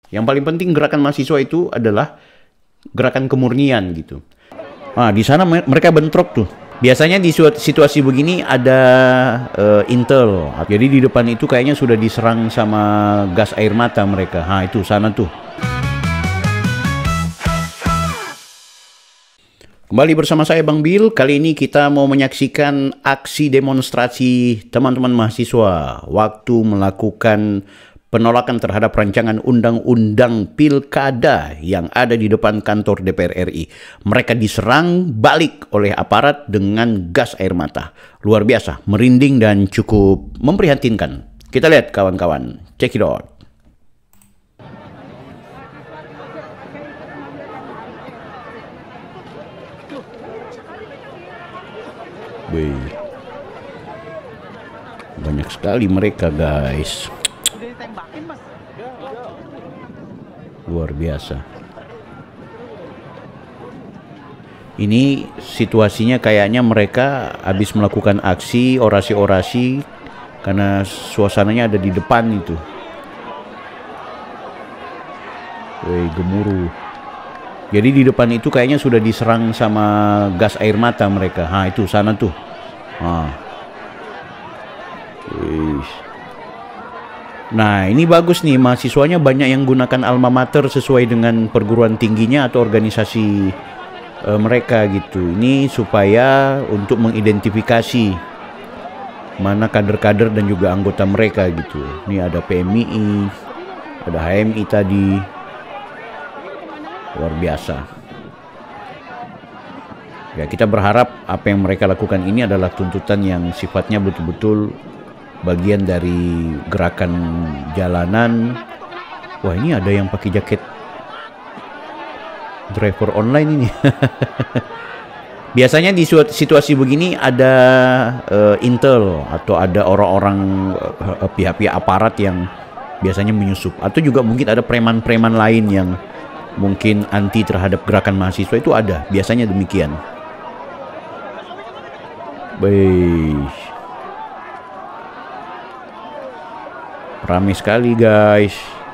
Yang paling penting gerakan mahasiswa itu adalah gerakan kemurnian gitu. Nah, di sana mereka bentrok tuh. Biasanya di situasi begini ada intel. Jadi di depan itu kayaknya sudah diserang sama gas air mata mereka. Nah, itu sana tuh. Kembali bersama saya Bang Bil. Kali ini kita mau menyaksikan aksi demonstrasi teman-teman mahasiswa waktu melakukan penolakan terhadap rancangan undang-undang pilkada yang ada di depan kantor DPR RI. Mereka diserang balik oleh aparat dengan gas air mata. Luar biasa, merinding dan cukup memprihatinkan. Kita lihat kawan-kawan, check it out. Wih, banyak sekali mereka guys. Luar biasa. Ini situasinya kayaknya mereka habis melakukan aksi, orasi-orasi karena suasananya ada di depan itu. Wih, gemuruh. Jadi di depan itu kayaknya sudah diserang sama gas air mata mereka. Nah, itu sana tuh. Nah, ini bagus nih, mahasiswanya banyak yang gunakan alma mater sesuai dengan perguruan tingginya atau organisasi mereka gitu. Ini supaya untuk mengidentifikasi mana kader-kader dan juga anggota mereka gitu. Ini ada PMII, ada HMI tadi. Luar biasa. Ya, kita berharap apa yang mereka lakukan ini adalah tuntutan yang sifatnya betul-betul bagian dari gerakan jalanan. Wah, ini ada yang pakai jaket driver online ini. Biasanya di situasi begini ada intel atau ada orang-orang pihak-pihak aparat yang biasanya menyusup, atau juga mungkin ada preman-preman lain yang mungkin anti terhadap gerakan mahasiswa, itu ada, biasanya demikian. Baik. Ramai sekali guys.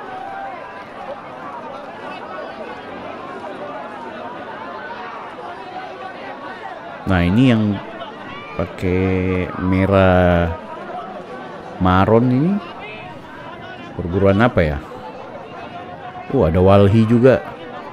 Nah, ini yang pakai merah maron ini perguruan apa ya? Ada Walhi juga.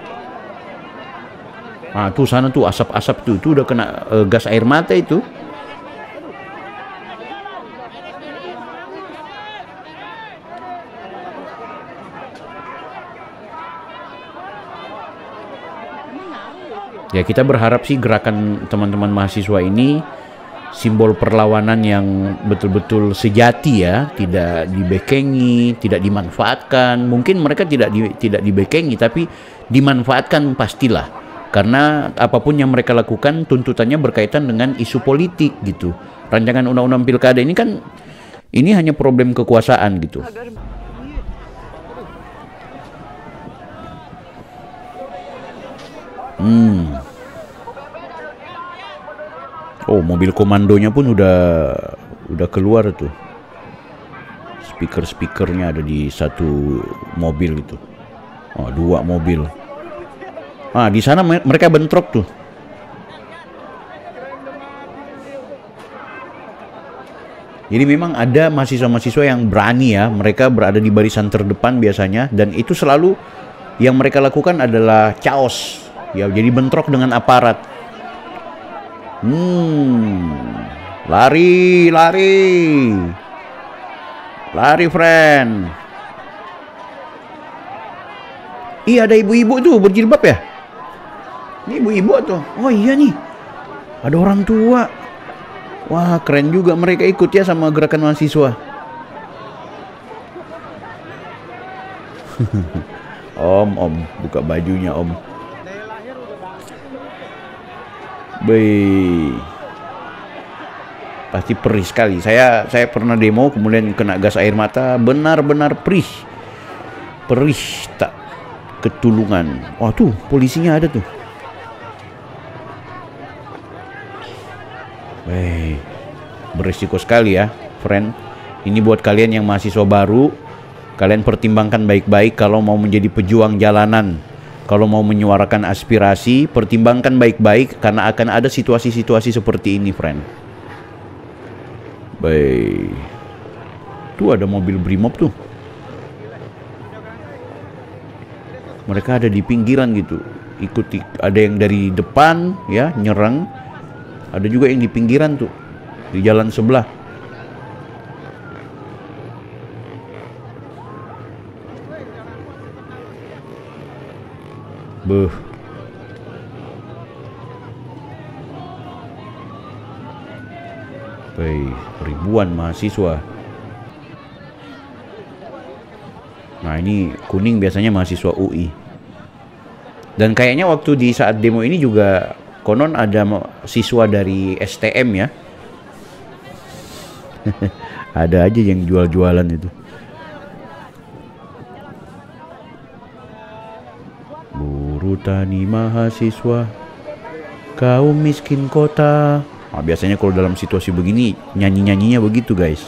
Ah, tuh sana tuh asap-asap tuh, udah kena gas air mata itu. Ya, kita berharap sih gerakan teman-teman mahasiswa ini simbol perlawanan yang betul-betul sejati ya, tidak dibekengi, tidak dimanfaatkan. Mungkin mereka tidak dibekengi, tapi dimanfaatkan pastilah. Karena apapun yang mereka lakukan tuntutannya berkaitan dengan isu politik gitu. Rancangan undang-undang pilkada ini kan ini hanya problem kekuasaan gitu. Oh, mobil komandonya pun udah keluar tuh. Speaker-speakernya ada di satu mobil itu. Oh, 2 mobil. Ah, di sana mereka bentrok tuh. Jadi memang ada mahasiswa-mahasiswa yang berani ya, mereka berada di barisan terdepan biasanya, dan itu selalu yang mereka lakukan adalah chaos. Ya, jadi bentrok dengan aparat. Lari, friend. Iya, ada ibu-ibu tuh berjilbab ya. Ini ibu-ibu tuh. Oh iya nih, ada orang tua. Wah, keren juga mereka ikut ya sama gerakan mahasiswa. Om, buka bajunya om. Baik. Pasti perih sekali. Saya pernah demo kemudian kena gas air mata, benar-benar perih tak ketulungan. Wah, tuh polisinya ada tuh. Berisiko sekali ya, friend. Ini buat kalian yang mahasiswa baru, Kalian pertimbangkan baik-baik kalau mau menjadi pejuang jalanan. Kalau mau menyuarakan aspirasi, pertimbangkan baik-baik karena akan ada situasi-situasi seperti ini, friend. Baik. Tuh ada mobil Brimob tuh. Mereka ada di pinggiran gitu. Ada yang dari depan ya, nyerang. Ada juga yang di pinggiran tuh. Di jalan sebelah. Beuh. Ribuan mahasiswa. Nah, ini kuning biasanya mahasiswa UI. Dan kayaknya waktu di saat demo ini juga konon ada siswa dari STM ya. Ada aja yang jual-jualan itu. Buruh tani mahasiswa, kaum miskin kota. Nah, biasanya kalau dalam situasi begini nyanyi-nyanyinya begitu, guys.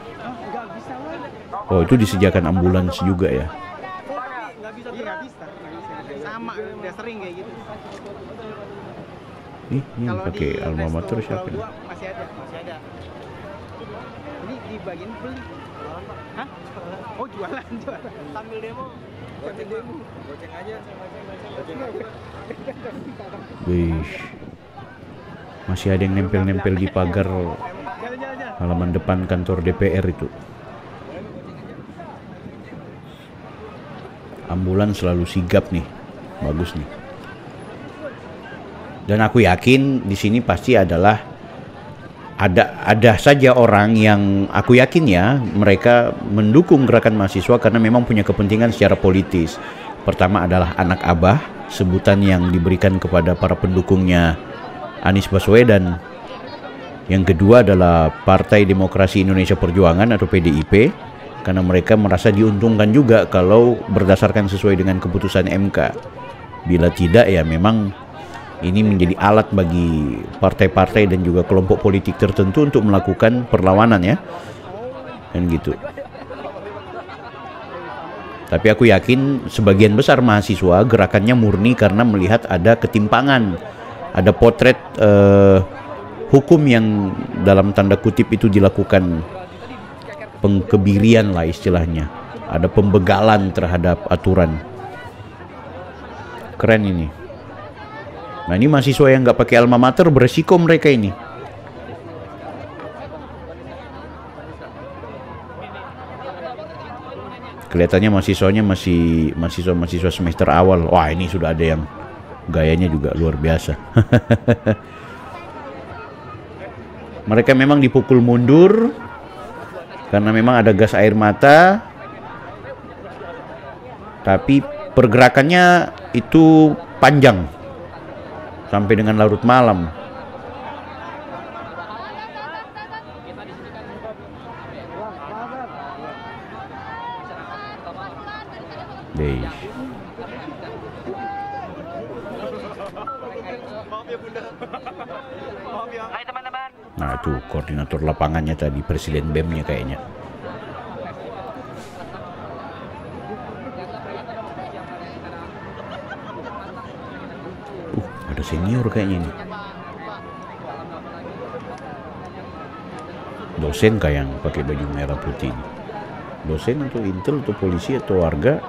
Oh, itu disediakan ambulans juga ya. Sama, udah sering kayak gitu. Ini yang pakai alma mater siapa nih? Masih ada. Ini di bagian beli. Hah? Oh, jualan. Sambil demo. Goceng aja. Wih. Masih ada yang nempel-nempel di pagar halaman depan kantor DPR itu. Ambulans selalu sigap nih. Bagus nih. Dan aku yakin di sini pasti adalah ada saja orang yang aku yakin ya mereka mendukung gerakan mahasiswa karena memang punya kepentingan secara politis. Pertama adalah anak abah, sebutan yang diberikan kepada para pendukungnya Anies Baswedan. Yang kedua adalah Partai Demokrasi Indonesia Perjuangan atau PDIP, karena mereka merasa diuntungkan juga kalau berdasarkan sesuai dengan keputusan MK. Bila tidak ya memang ini menjadi alat bagi partai-partai dan juga kelompok politik tertentu untuk melakukan perlawanan ya. Dan gitu. Tapi aku yakin sebagian besar mahasiswa gerakannya murni karena melihat ada ketimpangan. Ada potret hukum yang dalam tanda kutip itu dilakukan pengkebirian lah istilahnya. Ada pembegalan terhadap aturan. Keren ini. Nah, ini mahasiswa yang nggak pakai alma mater beresiko mereka ini. Kelihatannya mahasiswanya masih mahasiswa semester awal. Wah, ini sudah ada yang gayanya juga luar biasa. Mereka memang dipukul mundur karena memang ada gas air mata. Tapi pergerakannya itu panjang sampai dengan larut malam. Deh. Nah, itu koordinator lapangannya tadi, Presiden BEM-nya kayaknya. Ada senior kayaknya ini. Dosen kayak yang pakai baju merah putih ini. Dosen atau intel atau polisi atau warga.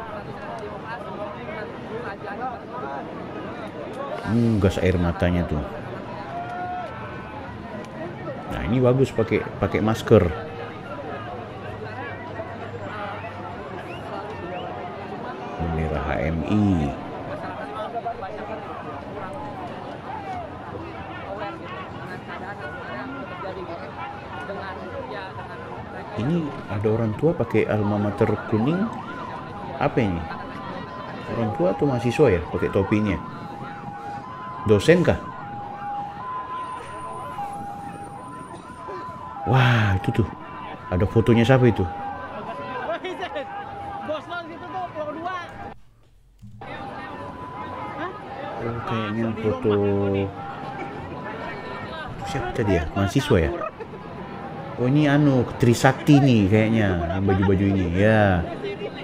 Gas air matanya tuh. Nah, ini bagus pakai masker. Bendera HMI. Ini ada orang tua pakai alma mater kuning. Apa ini? Orang tua atau mahasiswa ya pakai topinya? Dosen kah? Wah, itu tuh. Ada fotonya siapa itu? Oh, kayaknya foto siapa tadi ya? Mahasiswa ya? Oh, ini Trisakti nih kayaknya, yang baju-baju ini ya.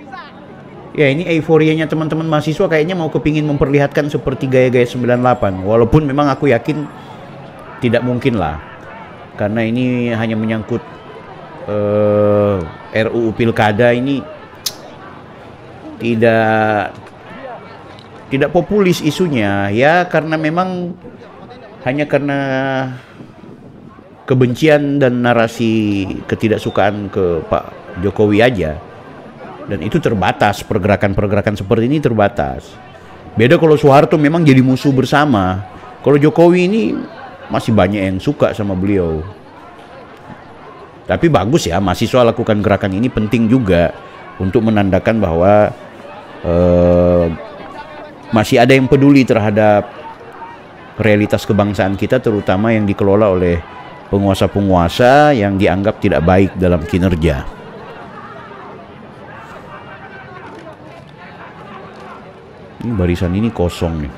Ya, ini euforianya teman-teman mahasiswa kayaknya mau kepingin memperlihatkan seperti gaya-gaya 98. Walaupun memang aku yakin tidak mungkin lah. Karena ini hanya menyangkut RUU Pilkada, ini tidak populis isunya ya, karena memang hanya karena kebencian dan narasi ketidaksukaan ke Pak Jokowi aja. Dan itu terbatas, pergerakan-pergerakan seperti ini terbatas. Beda kalau Soeharto memang jadi musuh bersama. Kalau Jokowi ini masih banyak yang suka sama beliau. Tapi bagus ya, mahasiswa lakukan gerakan ini penting juga untuk menandakan bahwa masih ada yang peduli terhadap realitas kebangsaan kita, terutama yang dikelola oleh penguasa-penguasa yang dianggap tidak baik dalam kinerja. Ini barisan ini kosong nih.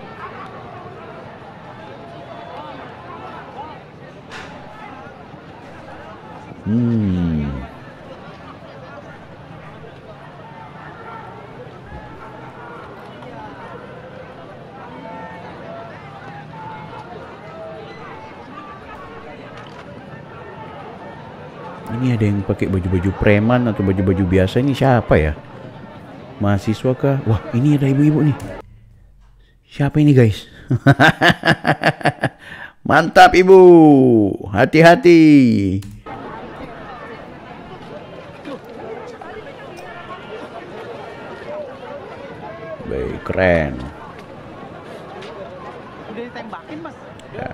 Ini ada yang pakai baju-baju preman atau baju-baju biasa. Ini siapa ya? Mahasiswa kah? Wah, ini ada ibu-ibu nih. Siapa ini guys? Mantap ibu, hati-hati. Baik, keren. Udah ditembakin mas. Ya.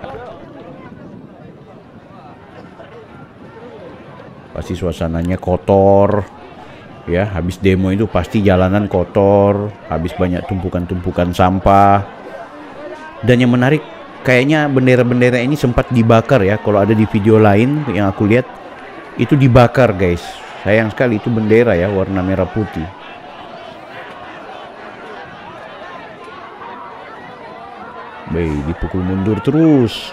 Pasti suasananya kotor. Ya, habis demo itu pasti jalanan kotor, habis banyak tumpukan-tumpukan sampah. Dan yang menarik, kayaknya bendera-bendera ini sempat dibakar ya. Kalau ada di video lain yang aku lihat, itu dibakar guys. Sayang sekali, itu bendera ya, warna merah putih. Baik, dipukul mundur terus.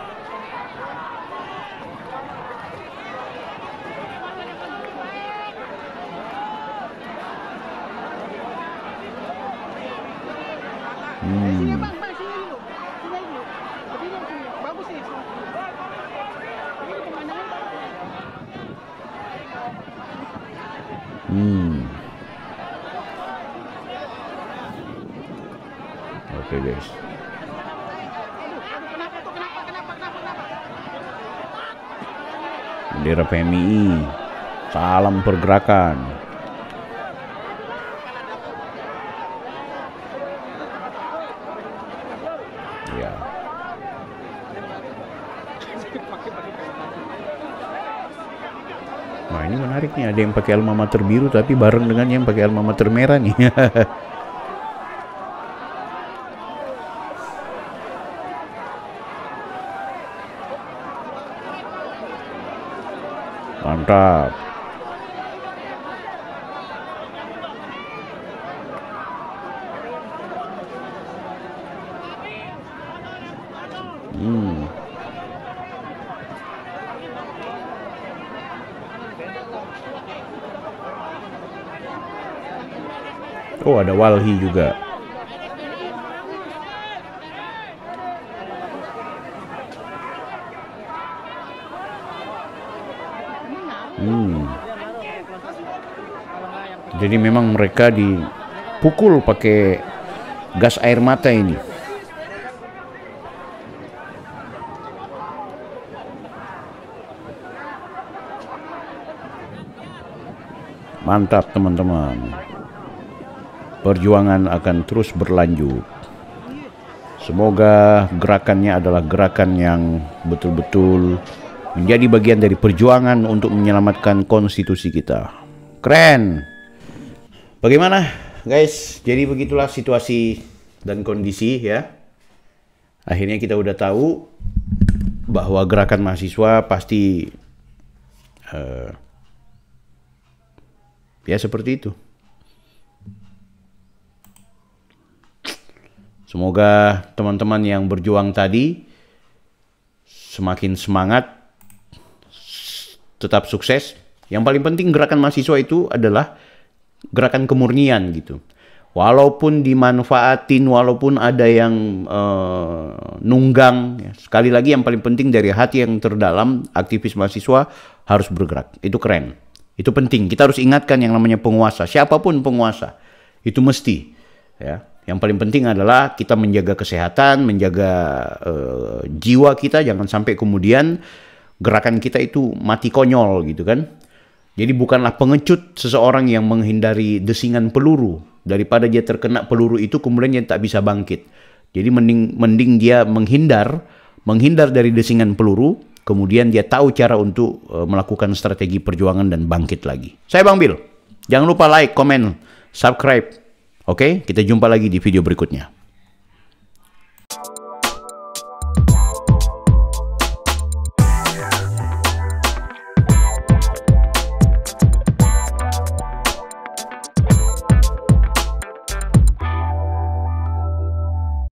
Oke guys. Bendera PMI, salam pergerakan. Ya. Nah, ini menarik nih, ada yang pakai alma mater biru tapi bareng dengan yang pakai alma mater merah nih. Mantap. Oh, ada Walhi juga. Jadi memang mereka dipukul pakai gas air mata ini. Mantap teman-teman. Perjuangan akan terus berlanjut. Semoga gerakannya adalah gerakan yang betul-betul menjadi bagian dari perjuangan untuk menyelamatkan konstitusi kita. Keren. Bagaimana guys? Jadi begitulah situasi dan kondisi ya. Akhirnya kita udah tahu bahwa gerakan mahasiswa pasti ya seperti itu. Semoga teman-teman yang berjuang tadi semakin semangat, tetap sukses. Yang paling penting gerakan mahasiswa itu adalah gerakan kemurnian gitu. Walaupun dimanfaatin, walaupun ada yang nunggang, ya. Sekali lagi yang paling penting dari hati yang terdalam, aktivis mahasiswa harus bergerak. Itu keren. Itu penting. Kita harus ingatkan yang namanya penguasa, siapapun penguasa, itu mesti. Ya. Yang paling penting adalah kita menjaga kesehatan, menjaga jiwa kita, jangan sampai kemudian gerakan kita itu mati konyol gitu kan. Jadi bukanlah pengecut seseorang yang menghindari desingan peluru, daripada dia terkena peluru itu kemudian dia tak bisa bangkit. Jadi mending dia menghindar dari desingan peluru, kemudian dia tahu cara untuk melakukan strategi perjuangan dan bangkit lagi. Saya Bang Bil. Jangan lupa like, komen, subscribe. Oke, kita jumpa lagi di video berikutnya.